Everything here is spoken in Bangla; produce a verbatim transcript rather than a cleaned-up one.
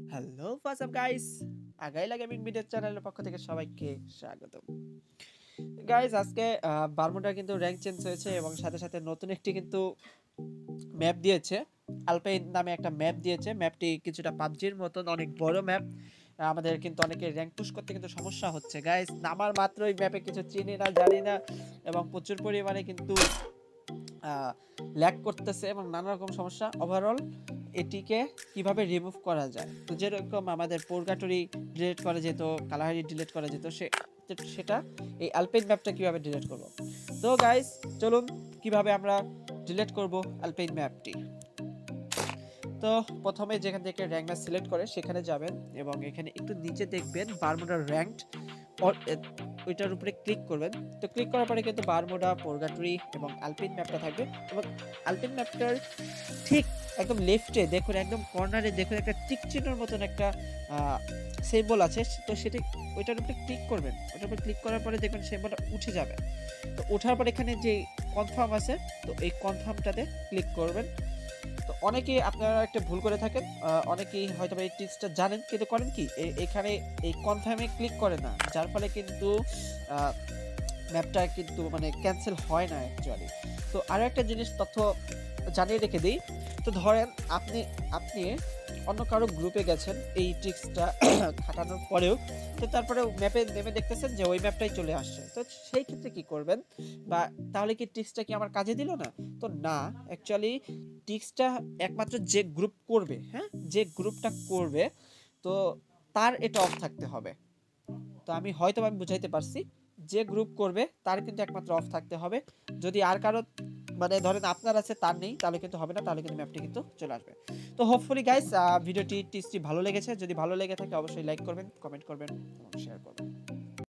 হ্যালো হোয়াটস আপ গাইস, আগাইলা গেমিং ভিডিও চ্যানেলের পক্ষ থেকে সবাইকে স্বাগতম। গাইস আজকে বারমুডার কিন্তু র্যাঙ্ক চেঞ্জ হয়েছে এবং সাথে সাথে নতুন একটি কিন্তু ম্যাপ দিয়েছে। আলপাইন নামে একটা ম্যাপ দিয়েছে। ম্যাপটি কিছুটা পাবজির মতন অনেক বড় ম্যাপ। আমাদের কিন্তু অনেকে র্যাঙ্ক পুশ করতে কিন্তু সমস্যা হচ্ছে গাইস। নামার মাত্রই ম্যাপে কিছু চিনি না জানি না এবং প্রচুর পরিমাণে কিন্তু ল্যাগ করতেছে এবং নানা রকম সমস্যা। ওভারঅল এটিকে কিভাবে রিমুভ করা যায়, তো যেরকম আমাদের পোরগাটরি ডিলিট করা যেত, কালাহারি ডিলিট করা যেত, সে সেটা এই আলপাইন ম্যাপটা কিভাবে ডিলিট করব। তো গাইস চলুন কিভাবে আমরা ডিলিট করব আলপাইন ম্যাপটি। তো প্রথমে যেখান থেকে র্যাঙ্ক ম্যাচ সিলেক্ট করে সেখানে যাবেন এবং এখানে একটু নিচে দেখবেন বারমুডা র্যাঙ্কড, ওইটার উপরে ক্লিক করবেন। তো ক্লিক করার পরে কিন্তু বারমুডা, পোরগাটরি এবং আলপিন ম্যাপটা থাকবে এবং আলপিন ম্যাপটার ঠিক একদম লেফটে দেখুন, একদম কর্নারে দেখুন একটা টিক চিহ্নের মতন একটা সিম্বল আছে। তো সেটা ওইটার উপরে ক্লিক করবেন। ওটার উপরে ক্লিক করার পরে দেখবেন সিম্বলটা উঠে যাবে। তো ওঠার পরে এখানে যে কনফার্ম আছে, তো এই কনফার্মটাতে ক্লিক করবেন। তো অনেকেই আপনারা একটা ভুল করে থাকেন, অনেকেই হয়তো এই টিপসটা জানেন কিন্তু করেন কি, এখানে এই কনফার্মে ক্লিক করে না, যার ফলে কিন্তু ম্যাপটা কিন্তু মানে ক্যান্সেল হয় না অ্যাকচুয়ালি। তো আরও একটা জিনিস তথ্য জানিয়ে রেখে দিই। তো ধরেন আপনি আপনি অন্য কারো গ্রুপে গেছেন এই ট্রিক্সটা খাটানোর পরেও, তো তারপরে ম্যাপে নেমে দেখতেছেন যে ওই ম্যাপটাই চলে আসছে। তো সেই ক্ষেত্রে কি করবেন, বা তাহলে কি ট্রিক্সটা কি আমার কাজে দিল না? তো না, অ্যাকচুয়ালি ট্রিক্সটা একমাত্র যে গ্রুপ করবে, হ্যাঁ যে গ্রুপটা করবে, তো তার এটা অফ থাকতে হবে। তো আমি হয়তো আমি বুঝাইতে পারছি, যে গ্রুপ করবে তার কিন্তু একমাত্র অফ থাকতে হবে। যদি আর কারো মানে ধরেন আপনার আছে তার নেই, তাহলে কিন্তু হবে না, তাহলে কিন্তু ম্যাপটি কিন্তু চলে আসবে। তো হোপফুলি গাইস ভিডিওটি টিপসটি ভালো লেগেছে। যদি ভালো লেগে থাকে অবশ্যই লাইক করবেন, কমেন্ট করবেন এবং শেয়ার করবেন।